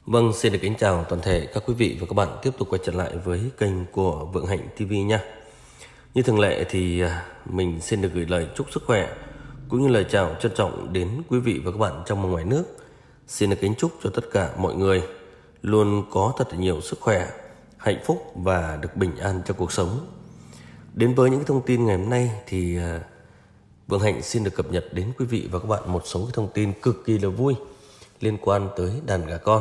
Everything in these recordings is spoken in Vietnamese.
Vâng, xin được kính chào toàn thể các quý vị và các bạn tiếp tục quay trở lại với kênh của Vượng Hạnh TV nha. Như thường lệ thì mình xin được gửi lời chúc sức khỏe cũng như lời chào trân trọng đến quý vị và các bạn trong và ngoài nước. Xin được kính chúc cho tất cả mọi người luôn có thật nhiều sức khỏe, hạnh phúc và được bình an trong cuộc sống. Đến với những thông tin ngày hôm nay thì Vượng Hạnh xin được cập nhật đến quý vị và các bạn một số thông tin cực kỳ là vui liên quan tới đàn gà con.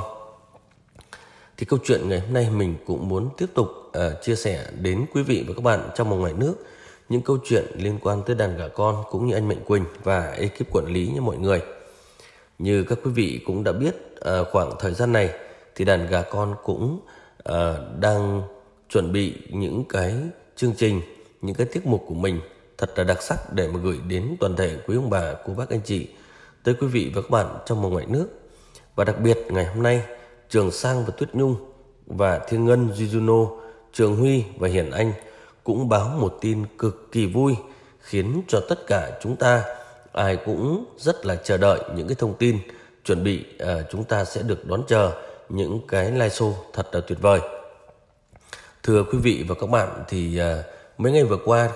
Thì câu chuyện ngày hôm nay mình cũng muốn tiếp tục chia sẻ đến quý vị và các bạn trong và ngoài nước những câu chuyện liên quan tới đàn gà con cũng như anh Mạnh Quỳnh và ekip quản lý nha mọi người. Như các quý vị cũng đã biết, khoảng thời gian này thì đàn gà con cũng đang chuẩn bị những cái chương trình, những cái tiết mục của mình thật là đặc sắc để mà gửi đến toàn thể quý ông bà, cô bác anh chị, tới quý vị và các bạn trong và ngoài nước. Và đặc biệt ngày hôm nay, Trường Sang và Tuyết Nhung và Thiên Ngân, Jujuno, Trường Huy và Hiền Anh cũng báo một tin cực kỳ vui, khiến cho tất cả chúng ta ai cũng rất là chờ đợi những cái thông tin chuẩn bị chúng ta sẽ được đón chờ những cái live show thật là tuyệt vời. Thưa quý vị và các bạn, thì mấy ngày vừa qua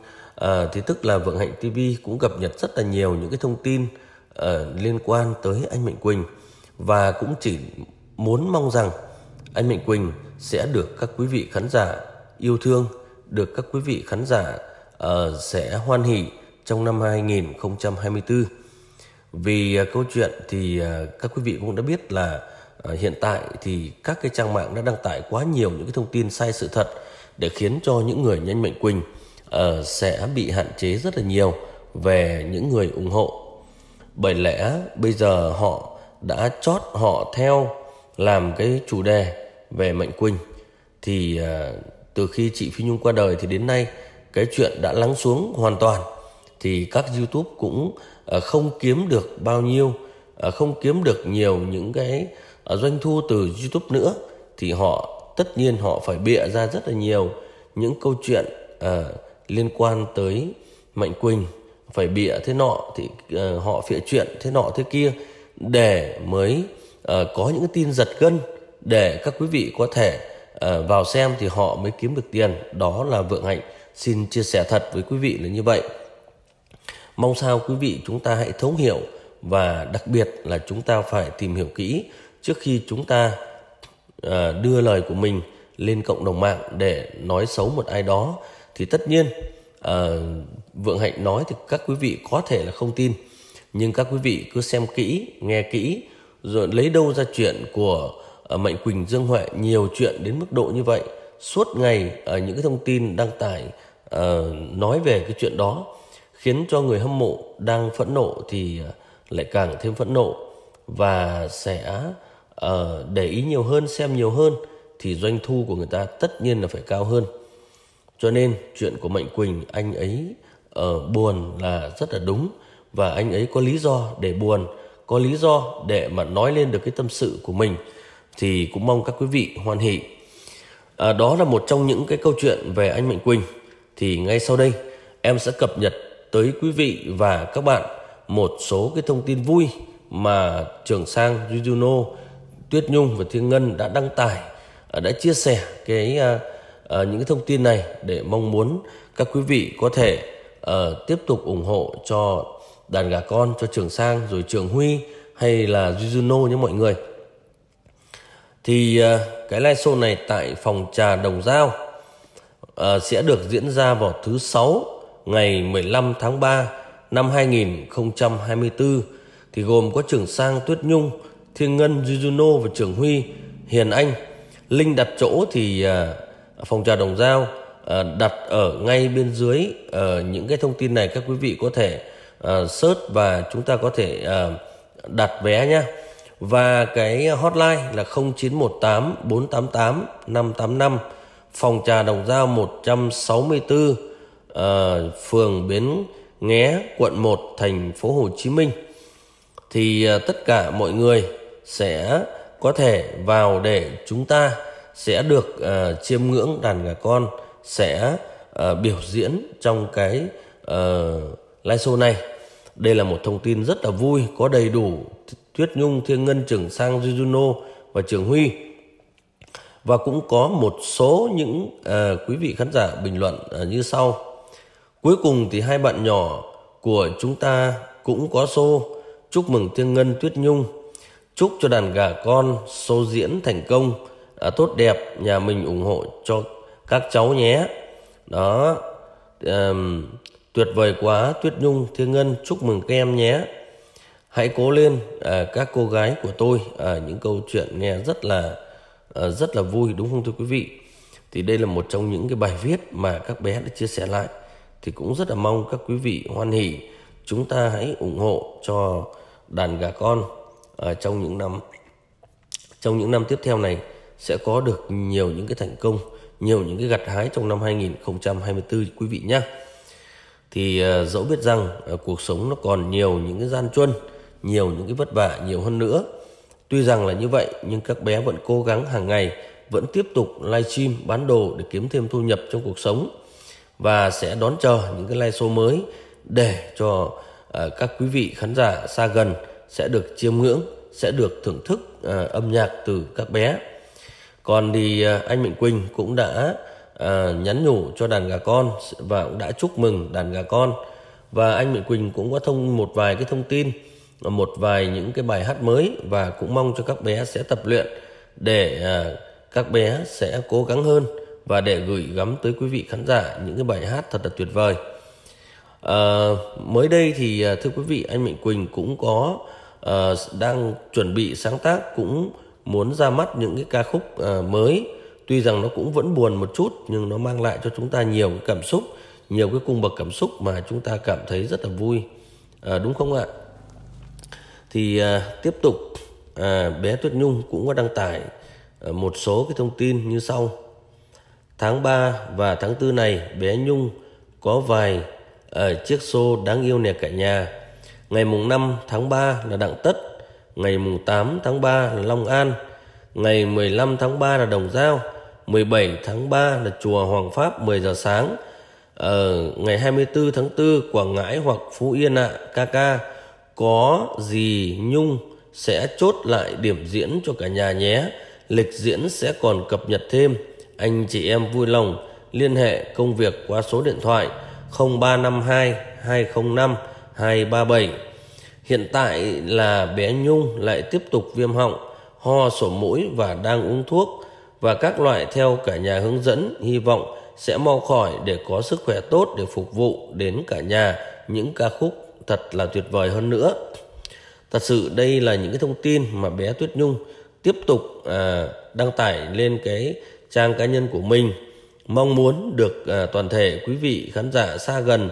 thì tức là Vượng Hạnh TV cũng cập nhật rất là nhiều những cái thông tin liên quan tới anh Mạnh Quỳnh, và cũng chỉ muốn mong rằng anh Mạnh Quỳnh sẽ được các quý vị khán giả yêu thương, được các quý vị khán giả sẽ hoan hỉ trong năm 2024. Vì câu chuyện thì các quý vị cũng đã biết là hiện tại thì các cái trang mạng đã đăng tải quá nhiều những cái thông tin sai sự thật để khiến cho những người như anh Mạnh Quỳnh sẽ bị hạn chế rất là nhiều về những người ủng hộ. Bởi lẽ bây giờ họ đã chót họ theo làm cái chủ đề về Mạnh Quỳnh. Thì từ khi chị Phi Nhung qua đời thì đến nay cái chuyện đã lắng xuống hoàn toàn. Thì các YouTube cũng không kiếm được bao nhiêu, không kiếm được nhiều những cái doanh thu từ YouTube nữa. Thì họ tất nhiên họ phải bịa ra rất là nhiều những câu chuyện liên quan tới Mạnh Quỳnh, phải bịa thế nọ thì họ phịa chuyện thế nọ thế kia để mới có những cái tin giật gân để các quý vị có thể vào xem thì họ mới kiếm được tiền. Đó là Vượng Hạnh xin chia sẻ thật với quý vị là như vậy. Mong sao quý vị chúng ta hãy thấu hiểu, và đặc biệt là chúng ta phải tìm hiểu kỹ trước khi chúng ta đưa lời của mình lên cộng đồng mạng để nói xấu một ai đó. Thì tất nhiên Vượng Hạnh nói thì các quý vị có thể là không tin, nhưng các quý vị cứ xem kỹ, nghe kỹ, rồi lấy đâu ra chuyện của Mạnh Quỳnh, Dương Huệ nhiều chuyện đến mức độ như vậy. Suốt ngày những cái thông tin đăng tải nói về cái chuyện đó, khiến cho người hâm mộ đang phẫn nộ thì lại càng thêm phẫn nộ, và sẽ để ý nhiều hơn, xem nhiều hơn, thì doanh thu của người ta tất nhiên là phải cao hơn. Cho nên chuyện của Mạnh Quỳnh, anh ấy buồn là rất là đúng, và anh ấy có lý do để buồn, có lý do để mà nói lên được cái tâm sự của mình. Thì cũng mong các quý vị hoan hỉ. Đó là một trong những cái câu chuyện về anh Mạnh Quỳnh. Thì ngay sau đây em sẽ cập nhật tới quý vị và các bạn một số cái thông tin vui mà Trường Sang, Jujuno, Tuyết Nhung và Thiên Ngân đã đăng tải, đã chia sẻ những cái thông tin này để mong muốn các quý vị có thể tiếp tục ủng hộ cho đàn gà con, cho Trường Sang, rồi Trường Huy hay là Jujuno nhé mọi người. Thì cái live show này tại phòng trà Đồng Dao sẽ được diễn ra vào thứ 6 ngày 15 tháng 3 năm 2024. Thì gồm có Trường Sang, Tuyết Nhung, Thiên Ngân, Jujuno và Trường Huy, Hiền Anh. Link đặt chỗ thì phòng trà Đồng Dao đặt ở ngay bên dưới những cái thông tin này. Các quý vị có thể search và chúng ta có thể đặt vé nhé. Và cái hotline là 0918 488 585, phòng trà Đồng Dao 164, phường Bến Nghé, quận 1, thành phố Hồ Chí Minh. Thì tất cả mọi người sẽ có thể vào để chúng ta sẽ được chiêm ngưỡng đàn gà con sẽ biểu diễn trong cái live show này. Đây là một thông tin rất là vui, có đầy đủ Tuyết Nhung, Thiên Ngân, Trường Sang, Jujuno và Trường Huy. Và cũng có một số những quý vị khán giả bình luận như sau. Cuối cùng thì hai bạn nhỏ của chúng ta cũng có show. Chúc mừng Thiên Ngân, Tuyết Nhung. Chúc cho đàn gà con show diễn thành công, tốt đẹp. Nhà mình ủng hộ cho các cháu nhé. Đó, tuyệt vời quá Tuyết Nhung, Thiên Ngân, chúc mừng các em nhé. Hãy cố lên các cô gái của tôi. Những câu chuyện nghe rất là vui, đúng không thưa quý vị? Thì đây là một trong những cái bài viết mà các bé đã chia sẻ lại. Thì cũng rất là mong các quý vị hoan hỉ chúng ta hãy ủng hộ cho đàn gà con trong những năm tiếp theo này sẽ có được nhiều những cái thành công, nhiều những cái gặt hái trong năm 2024 quý vị nhé. Thì dẫu biết rằng cuộc sống nó còn nhiều những cái gian truân, nhiều những cái vất vả nhiều hơn nữa. Tuy rằng là như vậy nhưng các bé vẫn cố gắng hàng ngày, vẫn tiếp tục livestream bán đồ để kiếm thêm thu nhập trong cuộc sống. Và sẽ đón chờ những cái live show mới để cho các quý vị khán giả xa gần sẽ được chiêm ngưỡng, sẽ được thưởng thức âm nhạc từ các bé. Còn thì anh Mạnh Quỳnh cũng đã nhắn nhủ cho đàn gà con và cũng đã chúc mừng đàn gà con. Và anh Mạnh Quỳnh cũng có một vài cái thông tin, một vài những cái bài hát mới và cũng mong cho các bé sẽ tập luyện để các bé sẽ cố gắng hơn và để gửi gắm tới quý vị khán giả những cái bài hát thật là tuyệt vời. Mới đây thì thưa quý vị, anh Mạnh Quỳnh cũng có đang chuẩn bị sáng tác, cũng muốn ra mắt những cái ca khúc mới. Tuy rằng nó cũng vẫn buồn một chút nhưng nó mang lại cho chúng ta nhiều cái cảm xúc, nhiều cái cung bậc cảm xúc mà chúng ta cảm thấy rất là vui, đúng không ạ? Thì tiếp tục bé Tuyết Nhung cũng có đăng tải một số cái thông tin như sau. Tháng 3 và tháng 4 này bé Nhung có vài chiếc show đáng yêu nè cả nhà. Ngày mùng 5 tháng 3 là Đặng Tất, ngày mùng 8 tháng 3 là Long An, ngày 15 tháng 3 là Đồng Dao, 17 tháng 3 là chùa Hoàng Pháp 10 giờ sáng. Ngày 24 tháng 4 Quảng Ngãi hoặc Phú Yên ạ. Ca có gì Nhung sẽ chốt lại điểm diễn cho cả nhà nhé. Lịch diễn sẽ còn cập nhật thêm. Anh chị em vui lòng liên hệ công việc qua số điện thoại 0352 205 237. Hiện tại là bé Nhung lại tiếp tục viêm họng, ho sổ mũi và đang uống thuốc và các loại theo cả nhà hướng dẫn. Hy vọng sẽ mau khỏi để có sức khỏe tốt để phục vụ đến cả nhà những ca khúc thật là tuyệt vời hơn nữa. Thật sự đây là những cái thông tin mà bé Tuyết Nhung tiếp tục đăng tải lên cái trang cá nhân của mình. Mong muốn được toàn thể quý vị khán giả xa gần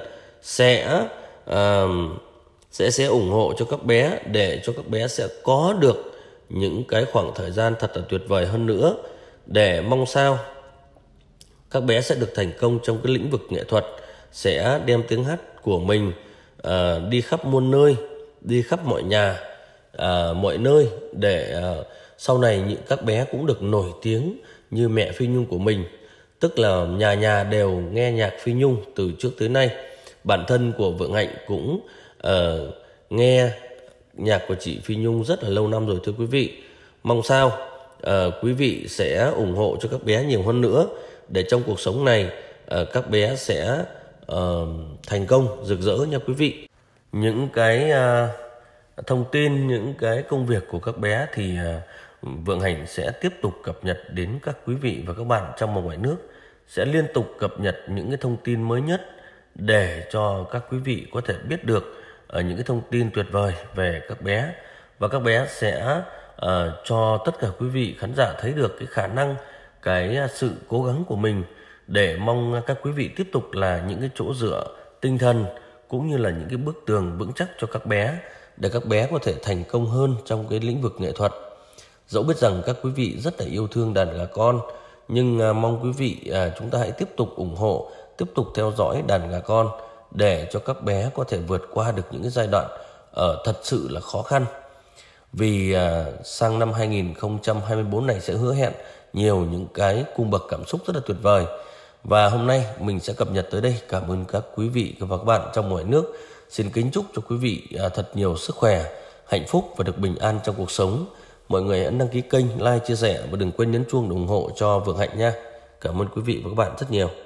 sẽ ủng hộ cho các bé để cho các bé sẽ có được những cái khoảng thời gian thật là tuyệt vời hơn nữa, để mong sao các bé sẽ được thành công trong cái lĩnh vực nghệ thuật, sẽ đem tiếng hát của mình đi khắp muôn nơi, đi khắp mọi nhà, mọi nơi để sau này những các bé cũng được nổi tiếng như mẹ Phi Nhung của mình. Tức là nhà nhà đều nghe nhạc Phi Nhung từ trước tới nay. Bản thân của Vượng Hạnh cũng nghe nhạc của chị Phi Nhung rất là lâu năm rồi thưa quý vị. Mong sao quý vị sẽ ủng hộ cho các bé nhiều hơn nữa để trong cuộc sống này các bé sẽ thành công rực rỡ nha quý vị. Những cái thông tin, những cái công việc của các bé thì Vượng Hạnh sẽ tiếp tục cập nhật đến các quý vị và các bạn trong và ngoài nước, sẽ liên tục cập nhật những cái thông tin mới nhất để cho các quý vị có thể biết được những cái thông tin tuyệt vời về các bé. Và các bé sẽ cho tất cả quý vị khán giả thấy được cái khả năng, cái sự cố gắng của mình, để mong các quý vị tiếp tục là những cái chỗ dựa tinh thần cũng như là những cái bức tường vững chắc cho các bé, để các bé có thể thành công hơn trong cái lĩnh vực nghệ thuật. Dẫu biết rằng các quý vị rất là yêu thương đàn gà con, nhưng mong quý vị chúng ta hãy tiếp tục ủng hộ, tiếp tục theo dõi đàn gà con để cho các bé có thể vượt qua được những cái giai đoạn thật sự là khó khăn. Vì sang năm 2024 này sẽ hứa hẹn nhiều những cái cung bậc cảm xúc rất là tuyệt vời. Và hôm nay mình sẽ cập nhật tới đây. Cảm ơn các quý vị và các bạn trong mọi nước. Xin kính chúc cho quý vị thật nhiều sức khỏe, hạnh phúc và được bình an trong cuộc sống. Mọi người hãy đăng ký kênh, like, chia sẻ và đừng quên nhấn chuông để ủng hộ cho Vượng Hạnh nha. Cảm ơn quý vị và các bạn rất nhiều.